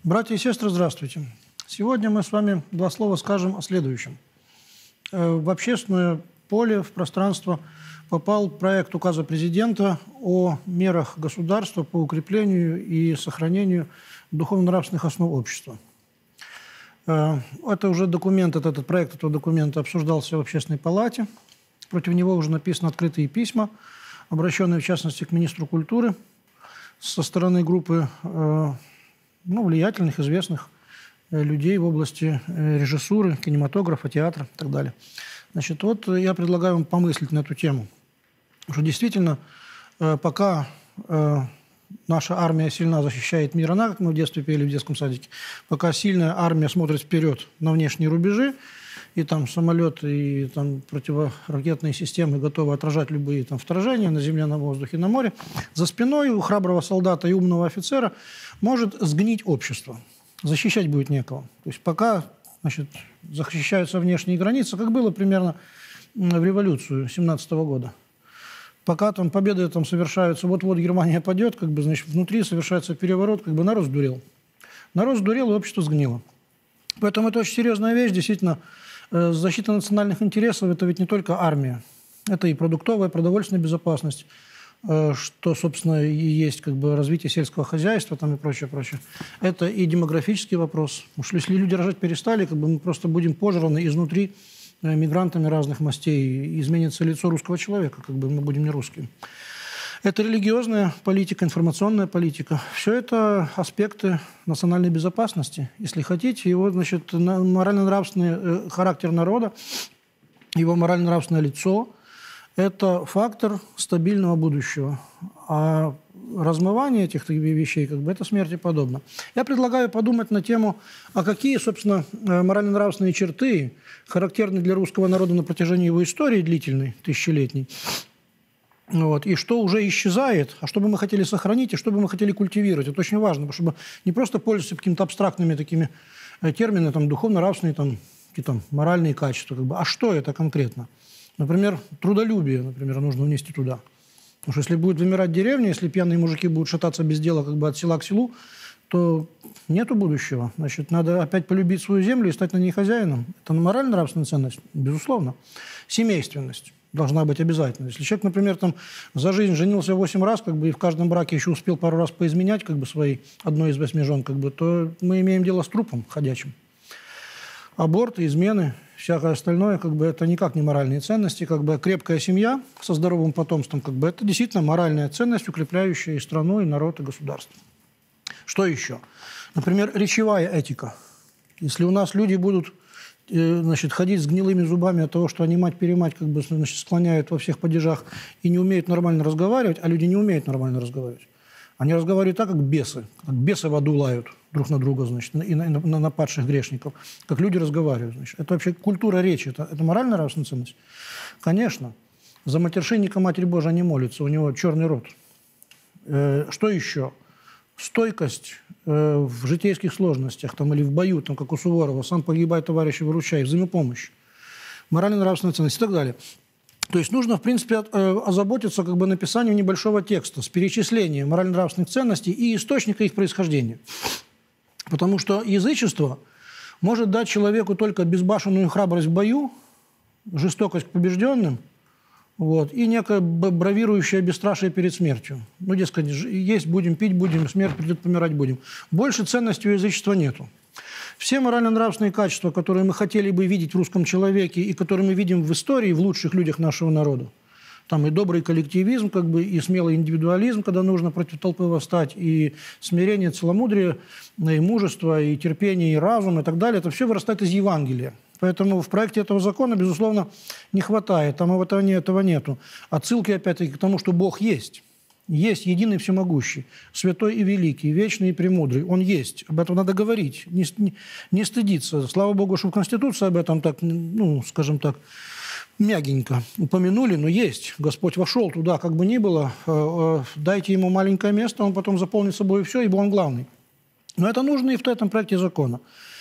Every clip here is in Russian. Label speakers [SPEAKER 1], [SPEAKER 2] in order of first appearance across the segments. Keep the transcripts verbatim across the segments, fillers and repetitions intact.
[SPEAKER 1] Братья и сестры, здравствуйте. Сегодня мы с вами два слова скажем о следующем. В общественное поле, в пространство попал проект указа президента о мерах государства по укреплению и сохранению духовно-нравственных основ общества. Это уже документ, этот проект этого документа обсуждался в Общественной палате. Против него уже написаны открытые письма, обращенные, в частности, к министру культуры со стороны группы ну, влиятельных, известных людей в области режиссуры, кинематографа, театра и так далее. Значит, вот я предлагаю вам помыслить на эту тему. Что действительно, пока наша армия сильна, защищает мир, она, как мы в детстве пели в детском садике, пока сильная армия смотрит вперед на внешние рубежи, и там самолеты, и там противоракетные системы готовы отражать любые там вторжения на земле, на воздухе, на море, за спиной у храброго солдата и умного офицера может сгнить общество. Защищать будет некого. То есть пока, значит, защищаются внешние границы, как было примерно в революцию семнадцатого года. Пока там победы там совершаются, вот-вот Германия падет, как бы, значит, внутри совершается переворот, как бы народ сдурел. Народ сдурел, и общество сгнило. Поэтому это очень серьезная вещь, действительно. Защита национальных интересов – это ведь не только армия. Это и продуктовая, продовольственная безопасность, что, собственно, и есть как бы развитие сельского хозяйства там, и прочее, прочее. Это и демографический вопрос. Потому что если люди рожать перестали, как бы мы просто будем пожраны изнутри мигрантами разных мастей, изменится лицо русского человека, как бы мы будем не русскими. Это религиозная политика, информационная политика. Все это аспекты национальной безопасности. Если хотите, его, значит, морально-нравственный характер народа, его морально-нравственное лицо – это фактор стабильного будущего. А размывание этих вещей, как бы, это смерти подобно. Я предлагаю подумать на тему, а какие, собственно, морально-нравственные черты характерны для русского народа на протяжении его истории длительной, тысячелетней, вот, и что уже исчезает, а что бы мы хотели сохранить, и что бы мы хотели культивировать. Это очень важно, чтобы не просто пользоваться какими-то абстрактными такими терминами, там, духовно-нравственные, там, какие-то моральные качества, как бы. А что это конкретно? Например, трудолюбие, например, нужно внести туда. Потому что если будет вымирать деревня, если пьяные мужики будут шататься без дела как бы от села к селу, то нету будущего. Значит, надо опять полюбить свою землю и стать на ней хозяином. Это морально-нравственная ценность, безусловно. Семейственность должна быть обязательно. Если человек, например, там, за жизнь женился восемь раз, как бы, и в каждом браке еще успел пару раз поизменять как бы, своей одной из восьми жен, как бы, то мы имеем дело с трупом ходячим. Аборты, измены, всякое остальное, как бы, это никак не моральные ценности. Как бы, крепкая семья со здоровым потомством, как бы, это действительно моральная ценность, укрепляющая и страну, и народ, и государство. Что еще? Например, речевая этика. Если у нас люди будут значит, ходить с гнилыми зубами от того, что они мать-перемать как бы, значит, склоняют во всех падежах и не умеют нормально разговаривать, а люди не умеют нормально разговаривать. Они разговаривают так, как бесы. Как бесы в аду лают друг на друга, значит, и на, на, на падших грешников. Как люди разговаривают. Значит. Это вообще культура речи. Это, это моральная нравственная ценность? Конечно. За матершинника Матерь Божия не молится, у него черный рот. Э, что еще? Стойкость э, в житейских сложностях там, или в бою, там, как у Суворова, сам погибай, товарищи, выручай, взаимопомощь, морально-нравственная ценность и так далее. То есть нужно, в принципе, э, озаботиться как бы, написанием небольшого текста с перечислением морально-нравственных ценностей и источника их происхождения. Потому что язычество может дать человеку только безбашенную храбрость в бою, жестокость к побежденным, вот, и некое бравирующее бесстрашие перед смертью. Ну, дескать, есть будем, пить будем, смерть придет, помирать будем. Больше ценности у язычества нету. Все морально-нравственные качества, которые мы хотели бы видеть в русском человеке и которые мы видим в истории, в лучших людях нашего народа, там и добрый коллективизм, как бы, и смелый индивидуализм, когда нужно против толпы восстать, и смирение, целомудрие, и мужество, и терпение, и разум, и так далее, это все вырастает из Евангелия. Поэтому в проекте этого закона, безусловно, не хватает. Там этого, этого нету. Отсылки, опять-таки, к тому, что Бог есть. Есть единый всемогущий, святой и великий, вечный и премудрый. Он есть. Об этом надо говорить, не, не, не стыдиться. Слава Богу, что в Конституции об этом так, ну, скажем так, мягенько упомянули, но есть. Господь вошел туда, как бы ни было. Дайте ему маленькое место, он потом заполнит собой все, ибо он главный. Но это нужно и в этом проекте закона.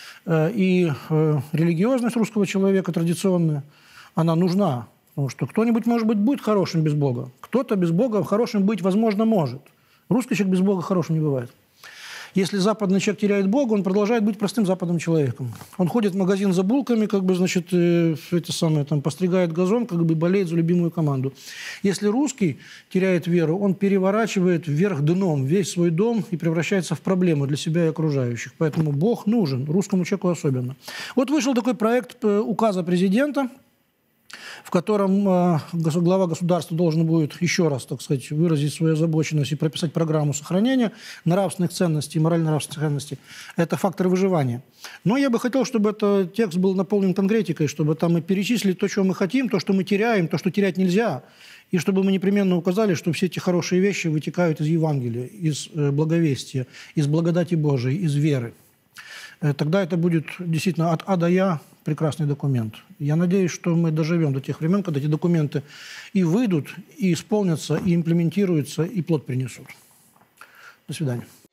[SPEAKER 1] И религиозность русского человека традиционная, она нужна. Потому что кто-нибудь, может быть, будет хорошим без Бога. Кто-то без Бога хорошим быть, возможно, может. Русский человек без Бога хорошим не бывает. Если западный человек теряет Бога, он продолжает быть простым западным человеком. Он ходит в магазин за булками, как бы, значит, э, эти самые, там, постригает газон, как бы болеет за любимую команду. Если русский теряет веру, он переворачивает вверх дном весь свой дом и превращается в проблему для себя и окружающих. Поэтому Бог нужен, русскому человеку особенно. Вот вышел такой проект указа президента, в котором э, глава государства должен будет еще раз, так сказать, выразить свою озабоченность и прописать программу сохранения нравственных ценностей, морально-нравственных ценностей. Это фактор выживания. Но я бы хотел, чтобы этот текст был наполнен конкретикой, чтобы там мы перечислили то, чего мы хотим, то, что мы теряем, то, что терять нельзя, и чтобы мы непременно указали, что все эти хорошие вещи вытекают из Евангелия, из э, благовестия, из благодати Божией, из веры. Э, тогда это будет действительно от А до Я прекрасный документ. Я надеюсь, что мы доживем до тех времен, когда эти документы и выйдут, и исполнятся, и имплементируются, и плод принесут. До свидания.